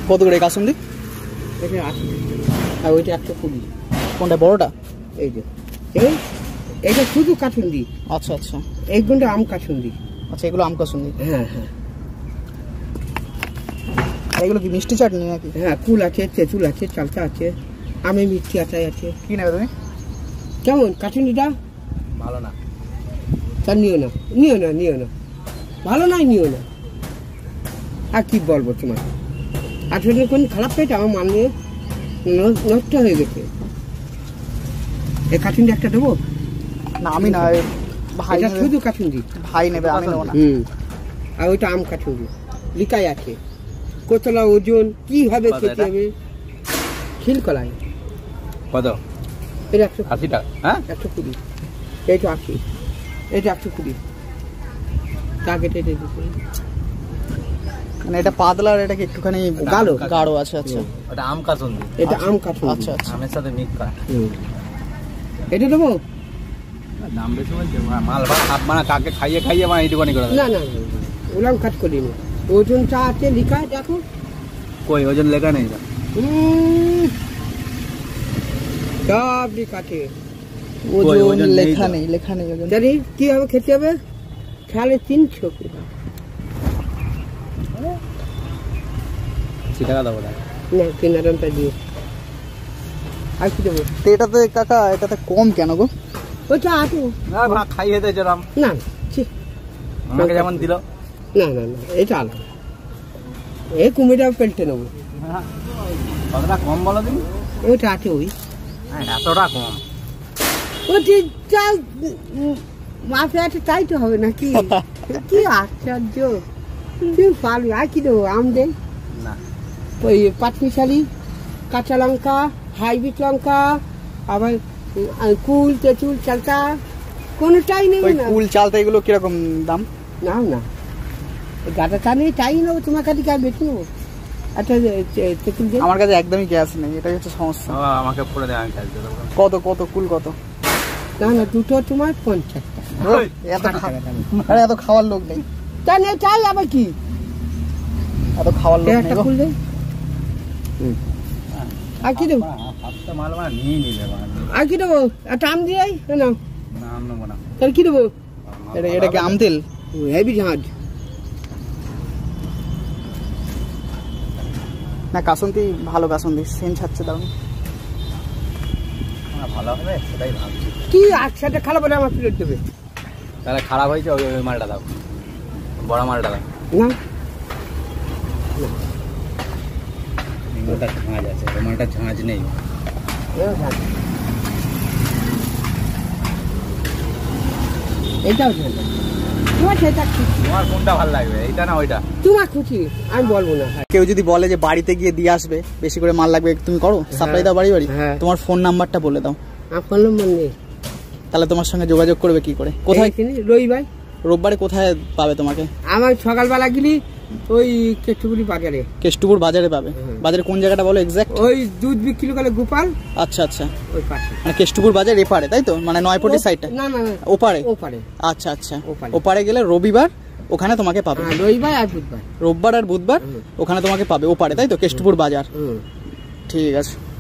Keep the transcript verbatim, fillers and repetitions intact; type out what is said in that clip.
কত করে কাসুন্দি? এটা আশি আর ওইটা একশো কুড়ি। কোনটা বড়টা? এই যে এই এটা শুধু কাসুন্দি। আচ্ছা আচ্ছা, এইগুলো আম কাসুন্দি। আচ্ছা, এগুলো আম কাসুন্দি। হ্যাঁ হ্যাঁ। আর এগুলো কি মিষ্টি চাটনি নাকি? হ্যাঁ, কুল আছে, তেঁতুল আছে, চালতা আছে, আমি মিষ্টি আচার আছে। কি নেবে তুমি? কেমন কাসুন্দিটা? ভালো না। তা নিও না, নিও না, নিও না, ভালো নাই, নিও না। আর কি বলবো তোমার, আসলে কোন খারাপ পেয়েছে আমার মান নিয়ে নষ্ট হয়ে গেছে। এই কাসুন্দি একটা দেবো না? আমি না, ভাই শুধু কাসুন্দি। ভাই নেবে, আমি নেবো না। হুম, আর ওইটা আম কাসুন্দি লিকাই আছে, কতলা ওজন, কিভাবে খেতে হবে, খিলকলাই। কত? এটা একশো আশি টাকা। হ্যাঁ, একশো কুড়ি। এইটা আশি, এটা একশো কুড়ি। টার্গেট এটা মানে এটা পাতলা আর এটা কি একটুখানি গাঢ় গাঢ় আছে। আচ্ছা, ওটা আম কাসুন্দি। এটা আম কাসুন্দি। আচ্ছা আচ্ছা, আমের সাথে মিক্স করা। এটা দেবো? দাম বেশি বলছে, মাল ভাড়া হাফ মানা কাকে খাইয়ে খাইয়ে মানে এইটুকুনি করে না না, ওলাম কাজ করিনি। ওজন চা আছে লিখা, দেখো। কই ওজন লেখা নেই? সব লিখা আছে, ওজন লেখা নেই, লেখা নেই ওজন। জানি কিভাবে খেতে হবে, খেয়ালে তিনশো টাকা দেবো না, কিনারটা দিয়ে। আর কি দেবো? এটাতে কাকা, এটাতে কম কেন গো? ওইটা আছে না, খাইয়ে দিয়েছে রাম। না, আমাকে যেমন দিল। না না না, এটা আলাদা। এই কুমিরটা পেলতে নেবো। কতটা কম বলো তুমি? ওইটা আছে ওই এতটা কম? ওটি চাল মাপে আছে, তাই তো হবে নাকি? কি আশ্চর্য, তুই পারবি। আর কি দেবো? আম দেই না, ওই পাঁচমিশালি, কাঁচা লঙ্কা, হাইব্রিড লঙ্কা, আবার কুল, তেঁতুল, চালতা, কোনোটাই নেবে না। কুল চালতা এগুলো কিরকম দাম? নাও না, গাটা তা নেই, তাই নেবো। তোমার কাছে আর বেশি নেবো। আচ্ছা, তেঁতুল দিয়ে। আমার কাছে একদমই গ্যাস নেই, এটাই হচ্ছে সমস্যা। আমাকে পড়ে দেয়, আমি খাই দেবো। কত কত কুল কত? না না, দুটো তোমার পঞ্চাশ টাকা। আরে এত খাওয়ার লোক নেই। তা নেই, তাই আবার কি? এত খাওয়ার লোক নেই। কুল দেয়। আর কি দেবো? মাল মানে নিয়ে নিলে আর কি দেবো? একটা আম দিয়ে না, আম নেবো না। তাহলে কি দেবো? এটা এটা কি আম তেল? হেভি ঝাঁজ না, কাসুন্দি ভালো, কাসুন্দি সেন ছাড়ছে দারুন। ভালো হবে সেটাই ভাবছি। কি একসাথে খারাপ হলে আমার ফেরত দেবে? তাহলে খারাপ হয়েছে, ওই ওই মালটা দাও, বড় মালটা দাও। না, মালটা ঝাঁজ আছে, ওই মালটা ঝাঁজ নেই। এটাও তোমার সেটা খুশি। তোমার কোনটা ভালো লাগবে, এইটা না ওইটা? তোমার খুশি, আমি বলবো না। কেউ যদি বলে যে বাড়িতে গিয়ে দিয়ে আসবে, বেশি করে মাল লাগবে, তুমি করো? সাপ্লাই দাও বাড়ি বাড়ি? তোমার ফোন নাম্বারটা বলে দাও। আমার ফোন নাম্বার নেই। তাহলে তোমার সঙ্গে যোগাযোগ করবে কি করে? কোথায়? রবিবার রোববারে কোথায় পাবে তোমাকে? আমার সকালবেলা গেলি ওই কেষ্টপুরি বাজারে। কেষ্টপুর বাজারে পাবে? বাজারে কোন জায়গাটা বলো এক্স্যাক্ট? ওই দুধ বিক্রি করে গোপাল। আচ্ছা আচ্ছা, ওই পাশে। মানে কেষ্টপুর বাজার এপারে, তাই তো? মানে নয়পটি সাইডটা? না না, ওপারে। ওপারে। আচ্ছা আচ্ছা, ওপারে গেলে রবিবার ওখানে তোমাকে পাবে। রবিবার আর বুধবার। রোববার আর বুধবার ওখানে তোমাকে পাবে ওপারে, তাই তো? কেষ্টপুর বাজার। ঠিক আছে।